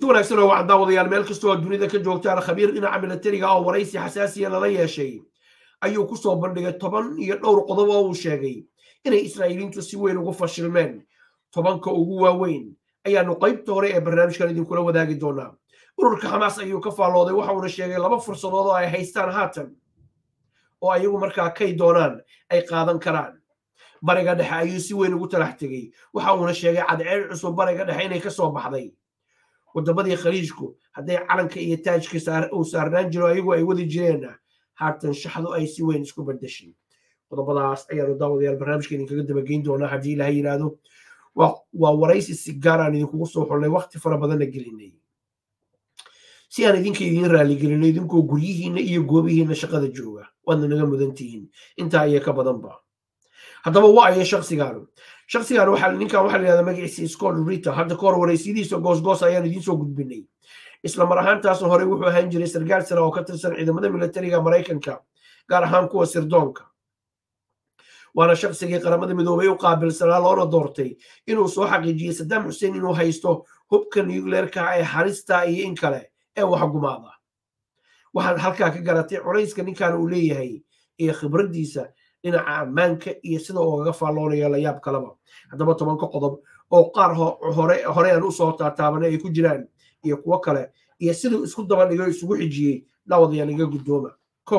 wanaagsan oo wacdaa wadayaal meel kastoo dunida ka joogtaan khabiir dhinaca militariga oo waraysi xasaasiya lala yeeshay ayuu ku soo bandhigay 10 iyo dhowr qodob oo uu sheegay inay Israa'iiliintu si weyn ugu fashilmeen 10ka ugu waaweyn ayaanu qaybta hore ee barnaamijkan idinkula wadaagi doonaa ururka Hamas ayuu ka faalooday waxa uu sheegay laba fursadood oo ay haystaan haatan oo ayagu markaa kay doonaan ay qaadan karaan bariga dhexe ayuu si weyn ugu talax tagay waxa uu sheegay cadceed cusub bariga dhexe inay ka soo baxday wadamada khaliijku haday calanka iyo taajka saarnaan jiro ayagu ay wadi jireen haatan shaxdu ay si weyn isku bedeshay qodobadaas ayaanu daawadayaal barnaamijka idinkaga dabageyn doonaa haddii ilaahay yiraahdo waa waraysi si gaar ah idinku soo xulnay waqti fara badan gelinay si aan idin raali gelinay idinkoo guryihiina iyo goobihiina shaqada jooga waadna naga mudantihiin intaa iyo ka badanba haddaba waa ay shakhsigaan waxa ninkan waxa la yiraahdaa magaciisa Scott Ritter hadda ka hor waraysidiisa goos ayaan idin soo gudbinay isla mar ahaantaas hore wuxuu ahaan jiray sargaal sare oo ka tirsan ciidamada militariga Mareykanka gaar ahaan kuwa sirdoonka waana shakhsigii qaramada midoobay u qaabilsanaa loona doortay inuu soo xaqiijiyo Saddam Hussein inuu haysto hubka nuclear-ka ee harista iyo in kale ee wax gumaada waxaan halkaa ka garatay culayska ninkan uu leeyahay iyo khibradiisa dhinaca ammaanka iyo sida uu uga faaloonaya la yaab kalaba haddaba 10 qodob oo qaar hore aan u soo taataabanay ay ku jiraan iyo kuwa kale iyo sidoo isku daba dhigay isugu xijiyay daawadayaal iga guddooma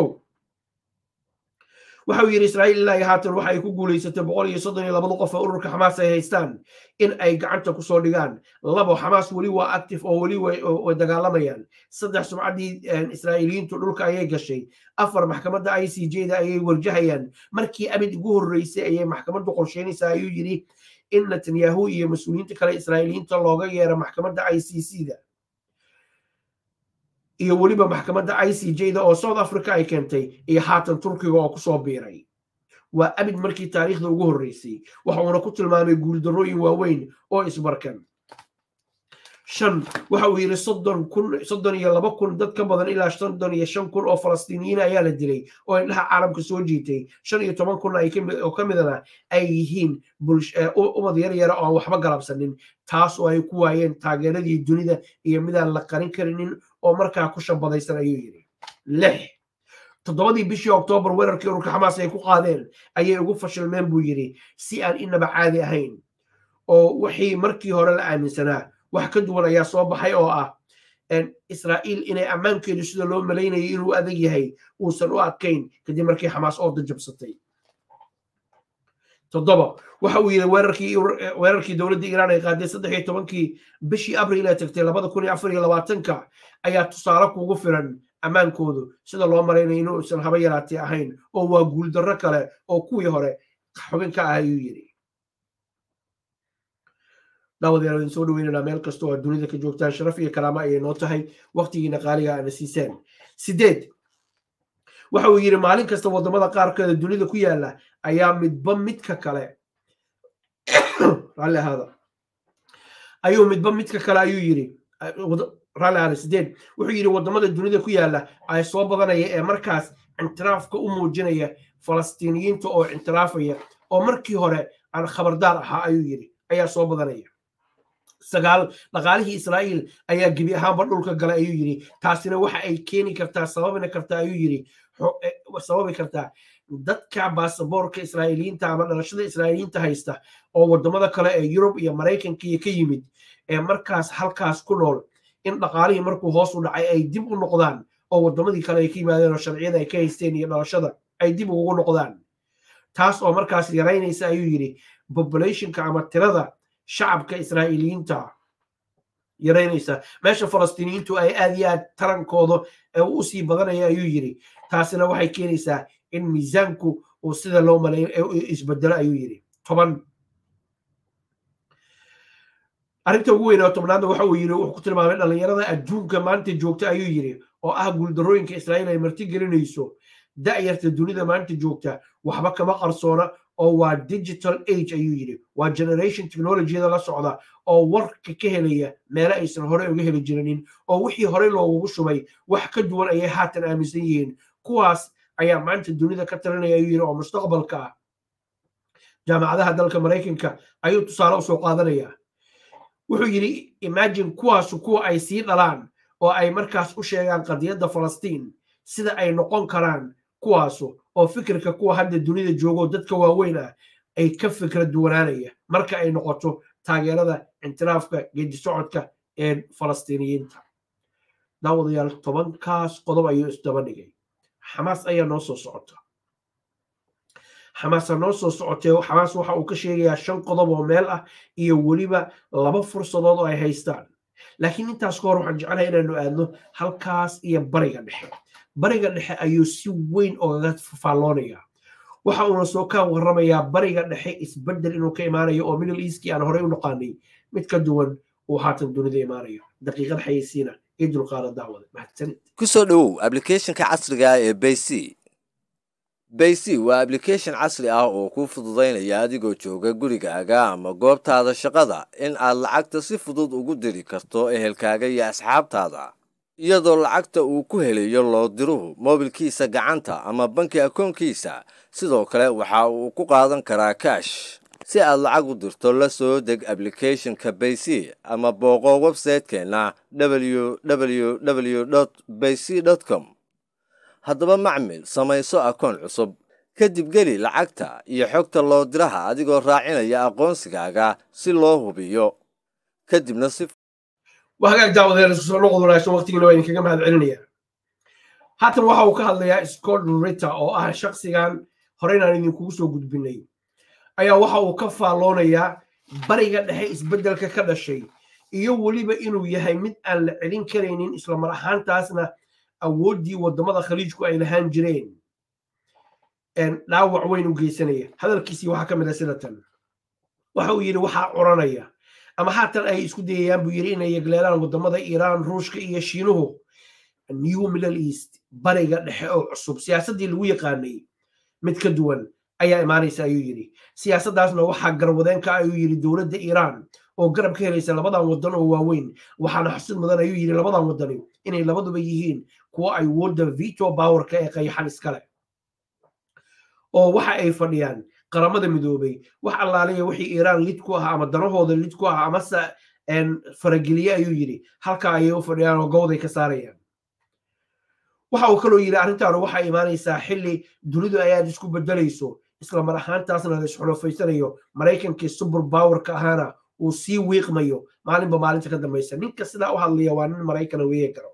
waxa uu yiri Israa'iil ilaa haatan waxa ay ku guuleysatay 132 qof oo ururka Hamas ay haystaan in ay gacanta ku soo dhigaan labo Hamas wali waa active oo wali way dagaalamayaan saddex sumcadii Israa'iiliintu dhulka ayay gashay afar maxkamadda ICJ-da ayay warjahayaan markii abid ugu horeysay ayay maxkamaddu qorsheynaysaa ayuu yiri in Netanyahu iyo mas'uuliyiinta kale Israa'iiliinta looga yeero maxkamadda ICC-da iyo waliba maxkamadda ICJ-da oo South Africa ay keentay iyo haatan Turkiga oo ku soo biiray waa abid markii taariikhda ugu horeysay waxa uu ku tilmaamay guul darrooyin waaweyn oo isbarkan waxa uu yiri 32,000 dad ka badan ilaa 35,000 oo Falastiiniyiin ayaa la dilay oo indhaha caalamka soo jiitay 15,000 oo kamidana ay yihiin ummad yar oo waxba galabsanin taas oo ay ku waayeen taageeradii dunida iyo midaan la qarin karinin oo markaa ku shabadaysan ayuu yiri 7 bishii Oktoobar weerarkii ururka Hamas ay ku qaadeen ayay ugu fashilmeen buu yiri si aan inaba caadi ahayn oo wixii markii hore la aaminsanaa wax ka duwan ayaa soo baxay oo ah Israa'iil inay ammaankeedu sida loo maleynayay inuu adag yahay uusan u adkayn kadib markii Hamas oo dajabsatay 7 waxa uu yiri weerarkii dawladda Iiraan ay qaaday 13 bishii Abriil ee tagtay 2024 ayaa tusaale kuugu filan ammaankoodu sida loo mareynayo inuu isan haba yaraatay ahayn oo waa guul darro kale oo kuwii hore xubin ka ah ayuu yiri daawadayaal soo dhaweynana meel kasta oo dunida ka joogtaan sharaf iyo karaama ay noo tahay waqtigiina qaaliga aan siiseen 8 waxa uu yiri maalin kasta wadamada qaarkood dunida ku yaala ayaa midba midka kale ayuu yiri raalli 8 wuxuu yiri wadamada dunida ku yaala ay soo badanaya ee markaas intiraafka u muujinaya Falastiiniyiinta oo intiraafaya oo markii hore aan khabardaar ahaa ayuu yiri ayaa soo badanaya 9 dhaqaalihii Israa'iil ayaa gibi ahaanba dhulka galay ayuu yiri taasina waxa ay keeni kartaa sababina kartaa ayuu yiri sababi kartaa dadka baasaboorka Israa'iiliinta ama dhalashada Israa'iiliinta haysta oo wadamada kale ee Yurub iyo Mareykanka ka yimid ee markaas halkaas ku nool in dhaqaalihii markuu hoos u dhacay ay dib u noqdaan oo wadamadii kale ay ka yimaadeen oo sharciyada ay ka haysteen iyo dhalashada ay dib ugu noqdaan taas oo markaas yaraynaysa ayuu yiri populationka ama tirada shacabka Israa'iiliinta yaraynaysa meesha Falastiiniyiintu ay aad iyo aad tarankooda u sii badanaya ayuu yiri taasina waxay keenaysaa in miisaanku uu sida loo maleeyo isbedelo ayuu yiri 10 arinta ugu weyn oo 10aad waxa uu yiri wuxuu ku tilmaamay dhalinyarada adduunka maanta joogta ayuu yiri oo ah guul darrooyinka Israa'iil ay marti gelinayso da'yarta dunida maanta joogta waxba kama qarsoona oo waa digital age ayuu yiri waa generation technology-da la socda oo warka ka helaya meel aysan hore uga heli jirinin oo wixii hore loogu shubay wax ka duwan ayay haatan aaminsan yihiin kuwaas ayaa maanta dunida ka talinaya ayuu yiri oo mustaqbalka jaamacadaha dalka Mareykanka ayuu tusaale u soo qaadanaya wuxuu yidhi imagine kuwaasu kuwa ay sii dhalaan oo ay markaas u sheegaan qadiyadda falastiin sida ay noqon karaan kuwaasu oo fikirka kuwa hadda dunida joogo dadka waaweyn ah ay ka fikra duwanaanaya marka ay noqoto taageerada intiraafka geedi socodka ee falastiiniyiinta daawadayaal 10kaas qodob ayuu isdaba dhigay xamaas ayaa noo soo socota xamaas noo soo socotay xamaas waxa uu ka sheegayaa 5 qodob oo meel ah iyo waliba 2 fursadood oo ay haystaan laakiin intaas ka hor waxaan jeclahay inaanu aadno halkaas iyo bariga dhexe ayuu si weyn ugaga faalloonaya waxa uuna soo ka warramayaa bariga dhexe isbedel inuu ka imaanayo oo Middle East aan horey u naqaanay mid ka duwan uu haatan dunida imaanayo daqiiqad xayeysiina idul qaada daawada mahadsanid ku soo dhawow applicationka casriga ah ee Baysi waa application casri ah oo kuu fududeynaya adigoo jooga gurigaaga ama goobtaada shaqada in aad lacagta si fudud ugu diri karto ehelkaaga iyo asxaabtaada iyadoo lacagta uu ku helayo loo diruhu mobilkiisa gacanta ama banki akoonkiisa sidoo kale waxa uu ku qaadan karaa cash si aad lacag u dirto la soo deg applicationka Baysi ama booqo website-keena www.baysi.com haddaba macmil samayso akoon cusub kadib geli lacagta iyo xogta loo diraha adigoo raacinaya aqoonsigaaga si loo hubiyo kadibna si وهاجاك داود سoo noqdo walaasho waqtigiina waa idinkaga mahad celinaya haatan waxa uu ka hadlayaa Scott Ritter oo ah shakhsigan horeyna idinkugu soo gudbinay ayaa waxa uu ka faaloonayaa bariga dhexe isbedelka ka dhashay iyo waliba inuu yahay mid aan la celin kareynin isla mar ahaantaasna awoodii wadamada khaliijku ay lahaan jireen dhaawac weyn u geysanaya hadalkiisii waxa ka mid ah sidatan waxa uu yiri waxa oranaya ama haatan ay isku dayayaan buu yiri inay yagleelaan wadamada Iran Ruushka iyo Shiinuhu New Middle East bariga dhexe oo cusub siyaasadii lagu yaqaanay mid ka duwan ayaa imaanaysa ayuu yiri siyaasadaasna waxa garwadeen ka ayuu yiri dawladda Iran oo garab ka helaysa labadan wadan oo waaweyn waxaana xusid mudan ayuu yiri labadan wadan inay labaduba yihiin kuwa ay wada veto power ka ee qayxan iskale oo waxa ay fadhiyaan qaramada midoobay wax allaaliya wixii Iran lid ku ah ama danahooda lid ku ah ama farageliye ayuu yiri halka ay u fadhiyaan oo gowday ka saarayaan waxa uu kaloo yiri arrintan waxa imaanaysaa xilli dunidu ay aad isku bedelayso isla mar ahaantaasna la isxulfaysanayo Mareykanka super power ka ahana uu sii wiiqmayo maalinba maalinta ka dambaysa ninka sida u hadlaya waa nin Mareykan weeye karo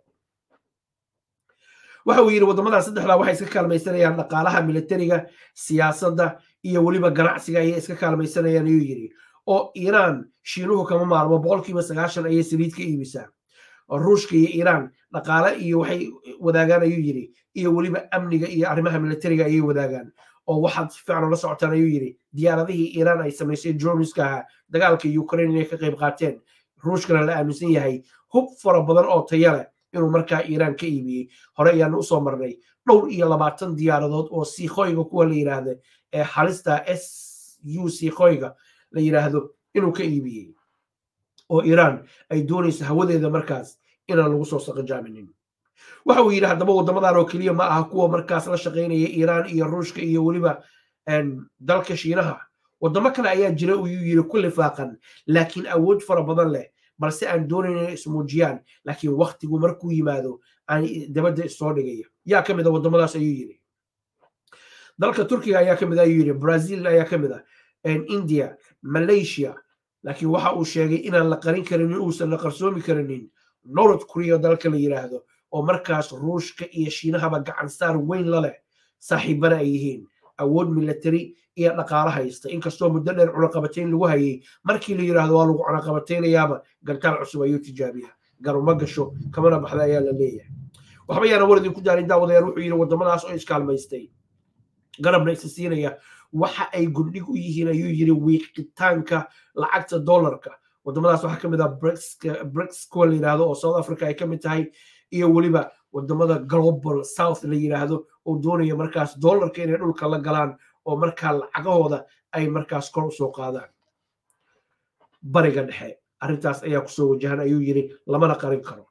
waxa uu yiri wadamada saddexda waxay iska kaalmaysanayaan dhaqaalaha militariga siyaasadda iyo waliba ganacsiga ay iska kaalmaysanayaan ayuu yiri oo Iran Shiinuhu kama maarmo 90% ay saliid ka iibisa Ruushka iyo Iran dhaqaale iyo waxay wadaagaan ayuu yiri iyo waliba amniga iyo arrimaha militariga ay wadaagaan oo waxa fiican la socotaan ayuu yiri diyaaradihii Iran ay sameysay droneska dagaalka Ukraine ay ka qayb qaateen Ruushkana la aaminsan yahay hub fara badan oo tayo leh inuu markaa Iran ka iibiyay hore ayaan u soo marnay dhowr iyo 20 diyaaradood oo Sikhoyga kuwa la yiraahdo ee halista Sikhoyga la yiraahdo inuu ka iibiyay oo Iran ay doonayso hawadeeda markaas inaan lagu soo saqajaaminin waxa uu yiri haddaba wadamadan oo kaliya ma aha kuwa markaas la shaqeynaya Iran iyo Ruushka iyo waliba dalka Shiinaha wadamo kale ayaa jira uu yiri kulli faaqan laakiin awood fara badan leh balse aan doonayn ismuujiyaan laakiin waqtigu markuu yimaado aan dabada soo dhigaya yaa kamid ah wadamadaas ayuu yiri dalka Turkiga ayaa kamid ah ayuu yiri Brazil ayaa kamid ah India Malaysia laakiin waxa uu sheegay inaan la qarin karin uusan la qarsoomi karin North Korea dalka la yiraahdo oo markaas Ruushka iyo Shiinaha gacan saar weyn la leh saaxiibana ay yihiin awood military iyo dhaqaale haysta inkastoo muddo dheer cunaqabateyn lagu hayay markii la yiraahdo waa lagu cunaqabateynayaaba gantaal cusub ayuu tijaabiya garuma gasho kamana baxda ayaa la leeyahay waxba yaana waradii ku daarin daawadayaal wuxuu yiri wadamadaas oo iskaalmaystay garabna isa siinaya waxa ay gundhig u yihiin ayuu yiri wiiqitaanka lacagta dollarka wadamadaas waxa kamid ah BRICS kuwa la yiraahdo oo South Africa ay kamid tahay iyo waliba wadamada global south la yiraahdo oo doonaya markaas dollarka inay dhulka la galaan oo markaa lacagahooda ay markaas kor u soo qaadaan bariga dhexe arrintaas ayaa ku soo wajahan ayuu yiri lamana qarin karo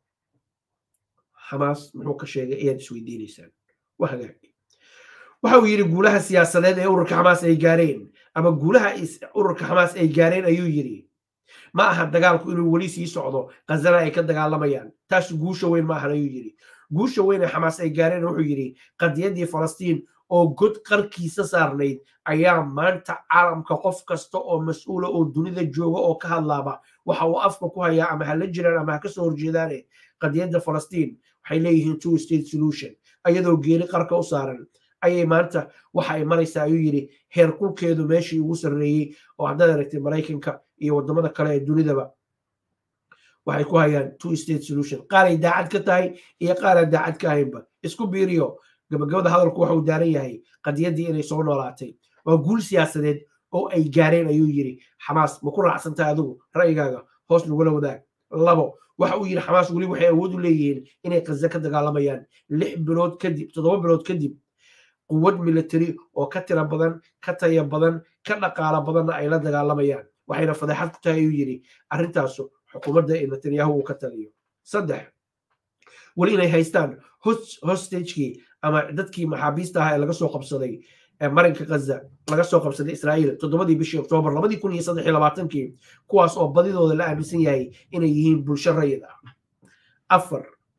Hamas muxuu ka sheegay ayaad isweydiinaysaan waxa uu yiri guulaha siyaasadeed ee ururka Hamas ay gaareen ama guulaha ururka Hamas ay gaareen ayuu yiri ma aha dagaalku inuu weli sii socdo qazana ay ka dagaalamayaan taas guusha weyn ma ahan ayuu yidhi guusha weyn ee xamaas ay gaareen wuxuu yidhi qadiyadii falastiin oo god qarkiisa saarnayd ayaa maanta caalamka qof kasta oo mas-uula oo dunida jooga oo ka hadlaaba waxa uu afka ku hayaa ama hala jiraan ama ha ka soo horjeedaane qadiyadda falastiin waxay leeyihiin two state solution ayadoo geeri qarka u saaran ayay maanta waxa ay maraysaa ayuu yidhi heer kulkeedu meeshii ugu sarreeyey oo haddaad aragtay maraykanka iyo waddamada kale ee dunidaba waxay ku hayaan two state solution qaaray daacad ka tahay iyo qaaraan daacad ka ahaynba isku biiriyo gabagabada hadalku waxa uu daaran yahay qadiyaddii inay soo noolaatay waa guul siyaasadeed oo ay gaareen ayuu yidhi xamaas ma ku raacsantahay adigu ra'yigaaga hoos nagula wadaag labo waxa uu yidhi xamaas weli waxay awood u leeyihiin inay qaza ka dagaalamayaan 6 bilood kadib 7 bilood kadib quwad military oo ka tira badan ka taya badan ka dhaqaala badanna ay la dagaalamayaan waxayna fadeexad ku tahay ayuu yidhi arrintaasu xukuumadda ee netanyahu uu ka taliyo 3 weli inay haystaan hostagekii ama dadkii maxaabiista ahaa ee laga soo qabsaday marinka Gaza laga soo qabsaday Israa'iil 7 bishii Oktoobar 2023 kuwaas oo badidooda la aaminsan yahay inay yihiin bulsho rayid ah 4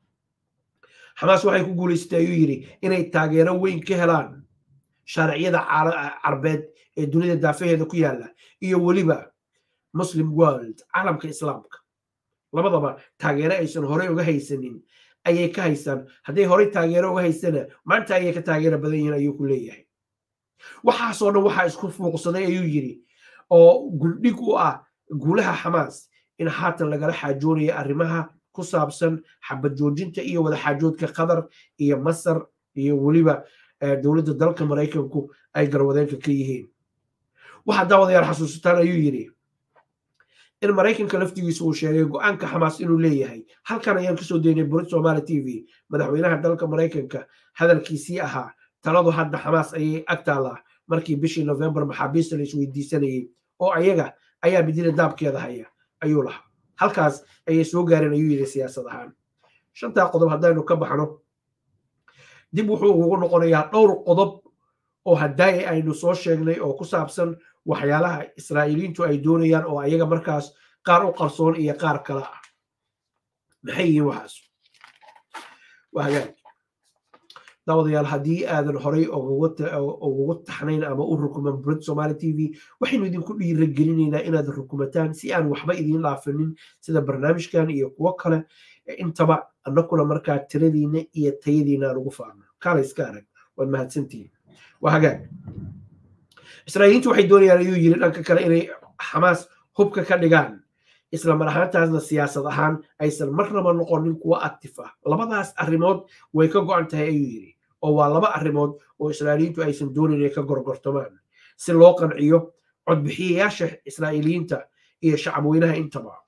xamaas waxay ku guuleystay ayuu yidhi inay taageero weyn ka helaan sharciyada carbeed ee dunida daafaheeda ku yaala iyo weliba Muslim world caalamka islaamka labadaba taageero aysan horey uga haysanin ayay ka haystaan hadday horey taageero uga haystana maanta ayay ka taageero badan yihiin ayuu ku leeyahay waxaasoo dhan waxaa isku fuuqsaday ayuu yidhi oo guldhig u ah guulaha xamaas in haatan lagala xaajoonayo arrimaha ku saabsan xabad joojinta iyo wada xaajoodka qatar iyo masar iyo weliba dowladda dalka maraykanku ay garwadeenka ka yihiin waxaa daawadayaal xasuusataan ayuu yidhi in maraykanka laftigiisa uu sheegay go-aanka xamaas inuu leeyahay halkan ayaan kasoo daynay burid Somali TV madaxweynaha dalka maraykanka hadalkiisii ahaa taladu hadda xamaas ayay agtaala markii bishii November maxaabiista la isweydiisanayay oo ayaga ayaa bidila daabkeeda haya ayuu lahaa halkaas ayay soo gaareen ayuu yidhi siyaasad ahaan 5 qodob haddaynu ka baxno dib wuxuu ugu noqonayaa dhowr qodob oo haddaay aynu soo sheegnay oo ku saabsan waxyaalaha Israa'iiliintu ay doonayaan oo ayaga markaas qaar u qarsoon iyo qaar kale ah maxay yihiin waxaas daawadayaal haddii aadan horey ugu taxnayn ama u rukuman burid Somali TV waxaynu idinku dhiirigelinaynaa inaad rukumataan si aan waxba idiin dhaafinin sida barnaamijkan iyo kuwo kale intaba annakuna markaa tiradiina iyo tayadiina aan ugu faano kala iska arag waad mahadsantihiin waa hagaag Israa'iiliintu waxay doonayaan ayuu yiri dhanka kale inay xamaas hubka ka dhigaan isla mar ahaantaasna siyaasad ahaan aysan marnaba noqonin kuwa active ah labadaas arrimood way ka go'an tahay ayuu yiri oo waa laba arrimood oo Israa'iiliintu aysan doonin inay ka gorgortamaan si loo qanciyo codbixiyayaasha Israa'iiliinta iyo shacabweynaha intaba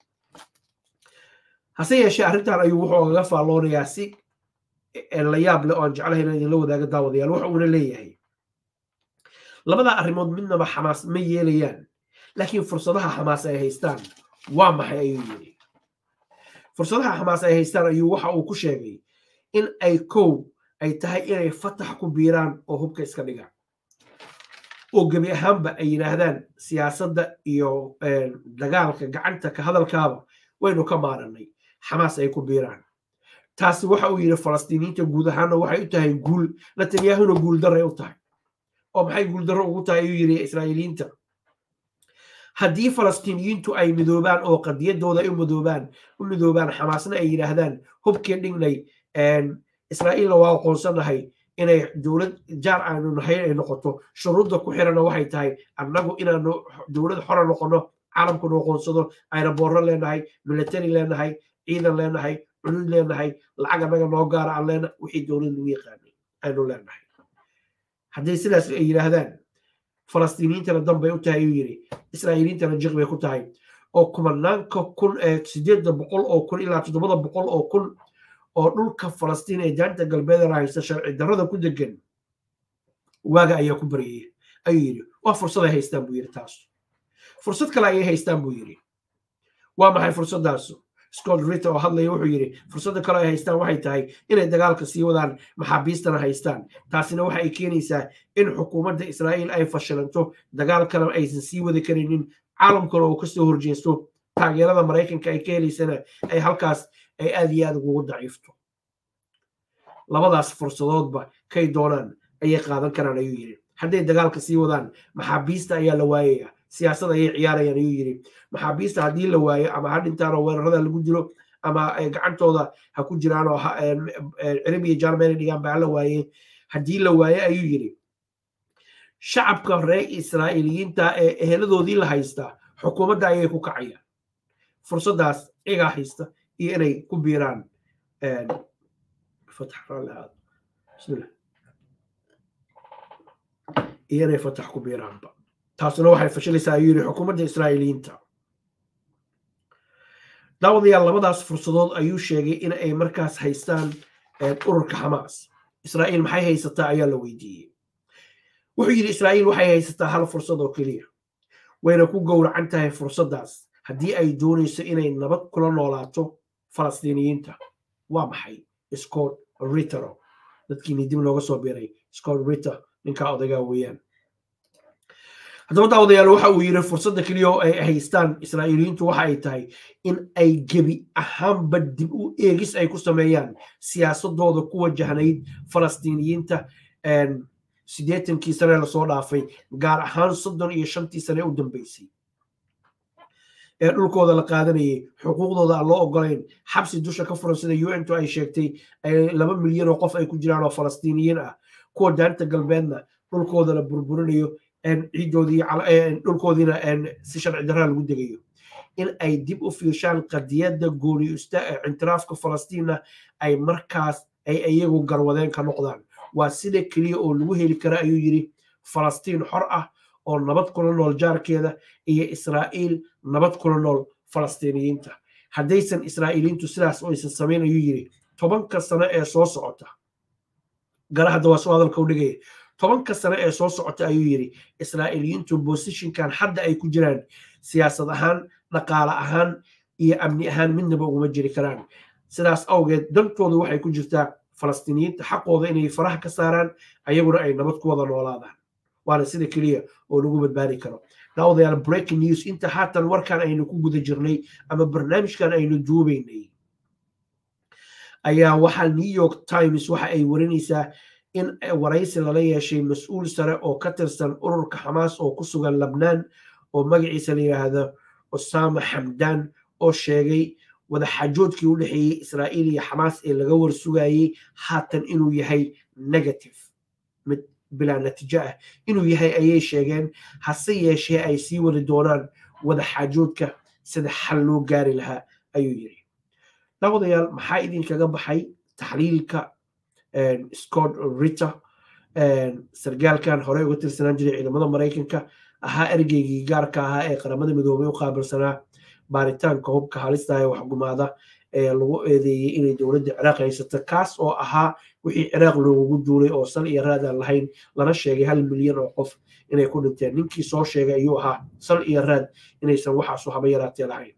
hase yeeshee arrintan ayuu wuxuu uga faalloonayaa si la yaab leh oo aan jeclahay inaan idinla wadaago daawadayaal waxa uuna leeyahay labada arrimood midnaba xamaas ma yeelayaan laakiin fursadaha xamaas ay haystaan waa maxay ayuu yiri fursadaha xamaas ay haystaan ayuu waxa uu ku sheegay in ay ay tahay inay fatax ku biiraan oo hubka iska dhigaan oo gebi ahaanba ay yidhaahdaan siyaasadda iyo dagaalka gacanta ka hadalkaaba waynu ka maaranay xamaas ay ku biiraan taasi waxa uu yidhi falastiiniinta guud ahaanna waxay u tahay guul netanyahuna guul darray u tahay oo maxay guul darro ugu tahay ayuu yidhi Israa'iiliinta haddii falastiiniyiintu ay midoobaan oo qadiyadooda ay u midoobaan xamaasna ay yidhaahdaan hubkii dhignay Israa'iilna waa aqoonsanahay inay dowlad jaar aanu nahay ay noqoto shuruudda ku xirana waxay tahay annagu inaanu dowlad xora noqono caalamku noo aqoonsado ayna boorro leenahay military leenahay ciidan leenahay cunud leenahay lacag annaga noo gaara aan leenahay wixii dowlad lagu yaqaanay aynu leenahay haddii sidaas ay yidhaahdaan falastiiniyiintana dan bay u tahay ayuu yidhi Israa'iiliintana jiq bay ku tahay oo kumanaanka kun 800 oo kun ilaa 700 oo kun oo dhulka Falastiin ee jaanta galbeed haysta sharci darrada ku degan waaga ayaa ku bariyay ayuu yidhi waa fursad ay haystaan buu yidhi taas fursad kale ayay haystaan buu yidhi waa maxay fursaddaas Scott Ritter oo hadlaya wuxuu yidhi fursadda kale ay haystaan waxay tahay inay dagaalka sii wadaan maxaabiistana haystaan taasina waxa ay keenaysaa in xukuumadda Israa'iil ay fashilanto dagaalkana aysan sii wadi karinin caalamkana uu ka soo horjeesto taageerada maraykanka ay ka helaysana ay halkaas ay aad iyo aad ugu daciifto labadaas fursadoodba kay doonaan ayay qaadan karaan ayuu yiri hadday dagaalka sii wadaan maxaabiista ayaa la waayaya siyaasad ayay ciyaarayaan ayuu yiri maxaabiista haddii la waayo ama ha dhintaanoo weerarada lagu dilo ama gacantooda ha ku jiraan oo cirib iyo jaarmeen dhigaan baa la waayey haddii la waayo ayuu yiri shacabka reer israa'iiliyiinta ee eheladoodii la haysta xukuumadda ayay ku kacayaan fursadaas iyagaa haysta iyo inay ku biiraan bismillah iyo inay fatax ku biiraanba taasuna waxay fashilaysaa ayuu yiri xukuumadda israa'iiliyiinta daawadayaal labadaas fursadood ayuu sheegay in ay markaas haystaan ururka xamaas israa'iil maxay haysataa ayaa la weydiiyey wuxuu yidhi israa'iil waxay haysataa hal fursad oo keliya wayna ku gowracan tahay fursaddaas haddii ay doonayso inay nabad kula noolaato falastiiniyiinta waa maxay Scott Ritter dadkiini dib looga soo biiray Scott Ritter ninka odayga weeyaan haddaba daawadayaal waxa uu yiri fursadda kaliya oo ay haystaan israa'iiliyiintu waxa ay tahay in ay gebi ahaanba dib u eegis ay ku sameeyaan siyaasadooda ku wajahnayd falastiiniyiinta 80kii sane la soo dhaafay gaar ahaan 35 sane u dambeysay ee dhulkooda la qaadanayay xuquuqdooda aan loo ogolayn xabsi dusha ka furan sida UN ay sheegtay 2 milyan oo qof ay ku jiraan oo falastiiniyiin ah kuwa daanta galbeedna dhulkooda la burburinayo ciidoodii dhulkoodiina si sharci darra lagu degayo in ay dib u fiirshaan qadiyadda gooni intiraafka falastiina ay markaas ay iyagu garwadeen ka noqdaan waa sida kaliya oo lagu heli kara ayuu yiri falastiin xor ah oo nabad kula nool jaarkeeda iyo Israa'iil nabad kula nool falastiiniyiinta haddaysan israa'iiliintu sidaas oo aysan samayn ayuu yiri 10 sano ee soo socota garahada waa soo hadalka u dhigay 10 sano ee soo socota ayuu yiri israa'iiliyiintu positionkan hadda ay ku jiraan siyaasad ahaan dhaqaale ahaan iyo amni ahaan midnaba uma jiri karaan sidaas awgeed dantoodu waxay ku jirtaa falastiiniyiinta xaqooda inay faraha ka saaraan ayaguna ay nabad ku wada noolaadaan waana sida kaliya oo lagu badbaadi karo daawadayaal breaking news inta haatan warkan aynu ku guda jirnay ama barnaamijkan aynu duubaynay ayaa waxaa New York Times waxa ay warinaysaa in waraysi lala yeeshay mas'uul sare oo ka tirsan ururka Xamaas oo ku sugan Lebanon oo magaciisa la yiraahdo Osama Hamdan oo sheegay wada xajoodkii u dhaxeeyay Israa'iil iyo Xamaas ee laga warsugayay haatan inuu yahay negative mid bila natiijo ah inuu yahay ayay sheegeen hase yeeshee ay sii wadi doonaan wada xajoodka sida xal loo gaari lahaa ayuu yiri daawadayaal maxaa idinkaga baxay taxliilka Scott Ritter sargaalkan hore uga tirsanaan jiray ciidamada Mareykanka ahaa ergeygii gaarka ahaa ee qaramada midoobay u qaabilsanaa baaritaanka hubka halista ah ee waxgumaada ee lagu eedeeyay inay dowladda Ciraaq haysato kaas oo ahaa wixii Ciraaq loogu duulay oo sal iyo raad aan lahayn lana sheegay 1 milyan oo qof inay ku dhinteen ninkii soo sheegay ayuu ahaa sal iyo raad inaysan waxaas u haba yaraatee lahayn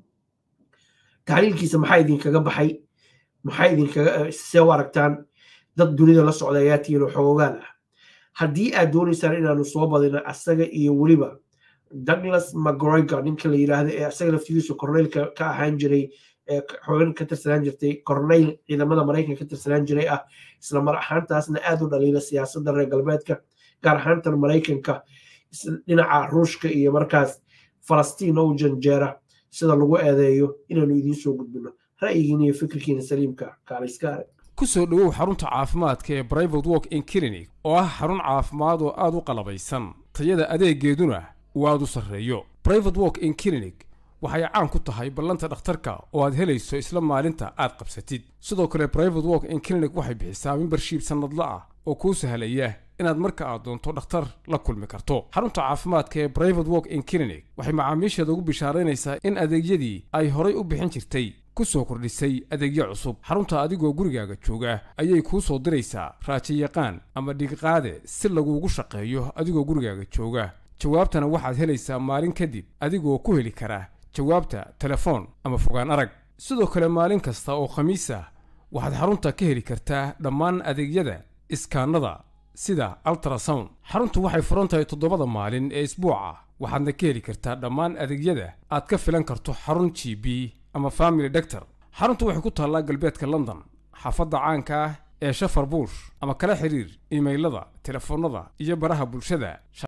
taxliilkiisa maxaa idinkaga baxay maxaa idinkaga soo aragtaan dad dunida la socda ayaa tihiin oo xoogaal ah haddii aad doonaysaan inaanu soo badino asaga iyo weliba Douglas McGregor ninka la yiraahdo ee asaga laftigiisu korneylka ka ahaan jiray xoogan ka tirsanaan jirtay korneyl ciidamada Mareykanka ka tirsanaan jiray ah isla mar ahaantaasna aad u dhaliila siyaasadda reer galbeedka gaar ahaan tan Mareykanka dhinaca Ruushka iyo markaas Falastiin oo janjeera sida lagu eedeeyo inaanu idiin soo gudbino ra'yigiina iyo fikirkiina saliimka kaaliska ku soo dhawow xarunta caafimaadka ee Private Walk in Clinic oo ah xarun caafimaad oo aad u qalabaysan tayada adeegeeduna aad u sarreeyo Private Walk in Clinic waxay caan ku tahay ballanta dhakhtarka oo aad helayso isla maalinta aad qabsatid sidoo kale Private Walk in Clinic waxay bixisaa membership sanadle ah oo kuu sahlaya inaad marka aad doonto dhakhtar la kulmi karto xarunta caafimaadka ee Private Walk in Clinic waxay macaamiisheeda ugu bishaaraynaysaa in adeegyadii ay horay u bixin jirtay ku soo kordhisay adeegyo cusub xarunta adigoo gurigaaga jooga ayay kuu soo diraysaa raaji yaqaan ama dhigiqaade si laguugu shaqeeyo adigoo gurigaaga jooga jawaabtana waxaad helaysaa maalin kadib adigoo ku heli kara jawaabta telefoon ama fogaan arag sidoo kale maalin kasta oo khamiis ah waxaad xarunta ka heli kartaa dhammaan adeegyada iskaanada sida ultrasound. xaruntu waxay furan tahay 7 maalin ee isbuuca waxaadna ka heli kartaa dhammaan adeegyada aad ka filan karto xarun GP ama family doctor. xaruntu waxay ku taallaa galbeedka London xaafadda caanka ah ee Shepherd Bush ama kala xiriir iimaylada telefoonada iyo baraha bulshada